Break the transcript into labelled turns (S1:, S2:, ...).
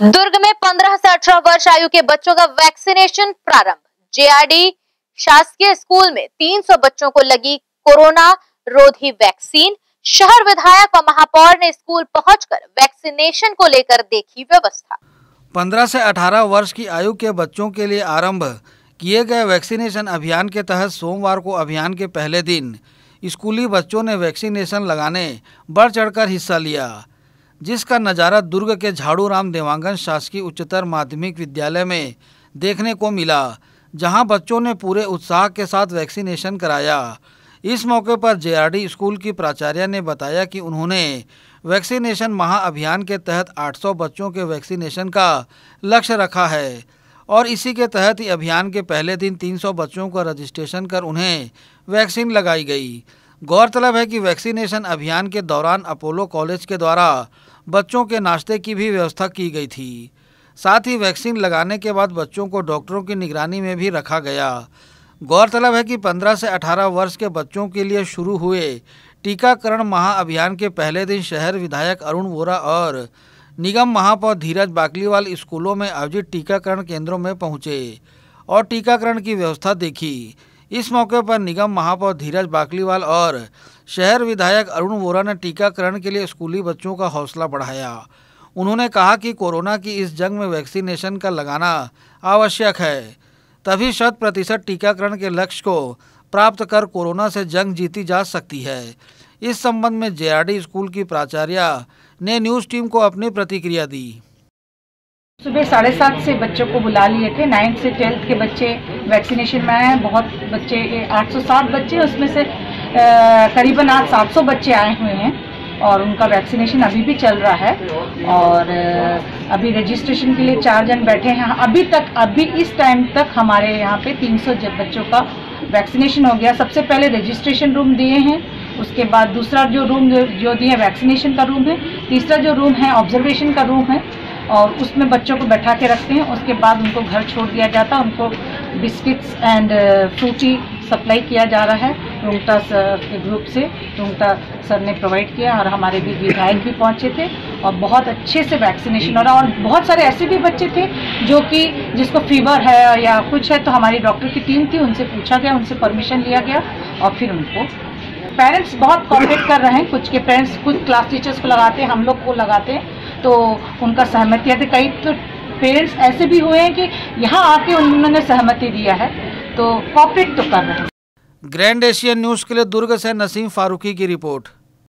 S1: दुर्ग में 15 से 18 वर्ष आयु के बच्चों का वैक्सीनेशन प्रारंभ। जेआरडी शासकीय स्कूल में 300 बच्चों को लगी कोरोना रोधी वैक्सीन। शहर विधायक और महापौर ने स्कूल पहुंचकर वैक्सीनेशन को लेकर देखी व्यवस्था।
S2: 15 से 18 वर्ष की आयु के बच्चों के लिए आरंभ किए गए वैक्सीनेशन अभियान के तहत सोमवार को अभियान के पहले दिन स्कूली बच्चों ने वैक्सीनेशन लगाने बढ़ चढ़कर हिस्सा लिया, जिसका नज़ारा दुर्ग के झाड़ूराम देवांगन शासकीय उच्चतर माध्यमिक विद्यालय में देखने को मिला, जहां बच्चों ने पूरे उत्साह के साथ वैक्सीनेशन कराया। इस मौके पर जेआरडी स्कूल की प्राचार्य ने बताया कि उन्होंने वैक्सीनेशन महाअभियान के तहत 800 बच्चों के वैक्सीनेशन का लक्ष्य रखा है और इसी के तहत ही अभियान के पहले दिन 300 बच्चों का रजिस्ट्रेशन कर उन्हें वैक्सीन लगाई गई। गौरतलब है कि वैक्सीनेशन अभियान के दौरान अपोलो कॉलेज के द्वारा बच्चों के नाश्ते की भी व्यवस्था की गई थी। साथ ही वैक्सीन लगाने के बाद बच्चों को डॉक्टरों की निगरानी में भी रखा गया। गौरतलब है कि 15 से 18 वर्ष के बच्चों के लिए शुरू हुए टीकाकरण महाअभियान के पहले दिन शहर विधायक अरुण वोरा और निगम महापौर धीरज बाकलीवाल स्कूलों में आयोजित टीकाकरण केंद्रों में पहुंचे और टीकाकरण की व्यवस्था देखी। इस मौके पर निगम महापौर धीरज बाकलीवाल और शहर विधायक अरुण वोरा ने टीकाकरण के लिए स्कूली बच्चों का हौसला बढ़ाया। उन्होंने कहा कि कोरोना की इस जंग में वैक्सीनेशन का लगाना आवश्यक है, तभी 100% टीकाकरण के लक्ष्य को प्राप्त कर कोरोना से जंग जीती जा सकती है। इस संबंध में जेआरडी स्कूल की प्राचार्य ने न्यूज़ टीम को अपनी प्रतिक्रिया दी।
S3: सुबह 7:30 से बच्चों को बुला लिए थे। 9th से 12th के बच्चे वैक्सीनेशन में आए हैं। बहुत बच्चे 860 बच्चे, उसमें से करीबन आज 700 बच्चे आए हुए हैं और उनका वैक्सीनेशन अभी भी चल रहा है। और अभी रजिस्ट्रेशन के लिए 4 जन बैठे हैं। अभी इस टाइम तक हमारे यहाँ पे 300 बच्चों का वैक्सीनेशन हो गया। सबसे पहले रजिस्ट्रेशन रूम दिए हैं, उसके बाद दूसरा जो रूम जो दिए वैक्सीनेशन का रूम है, तीसरा जो रूम है ऑब्जर्वेशन का रूम है और उसमें बच्चों को बैठा के रखते हैं। उसके बाद उनको घर छोड़ दिया जाता है। उनको बिस्किट्स एंड फ्रूटी सप्लाई किया जा रहा है रुंगटा सर के ग्रुप से। रुंगटा सर ने प्रोवाइड किया और हमारे भी विधायक भी पहुंचे थे और बहुत अच्छे से वैक्सीनेशन हो रहा। और बहुत सारे ऐसे भी बच्चे थे जो कि जिसको फीवर है या कुछ है, तो हमारी डॉक्टर की टीम थी, उनसे पूछा गया, उनसे परमिशन लिया गया और फिर उनको पेरेंट्स बहुत कोऑपरेट कर रहे हैं। कुछ के पेरेंट्स कुछ क्लास टीचर्स को लगाते हैं, हम लोग को लगाते हैं, तो उनका सहमति है। कई तो पेरेंट्स ऐसे भी हुए हैं कि यहाँ आके उन्होंने सहमति दिया है, तो कोऑपरेट तो कर रहे हैं।
S2: ग्रैंड एशियन न्यूज़ के लिए दुर्ग से नसीम फारूकी की रिपोर्ट।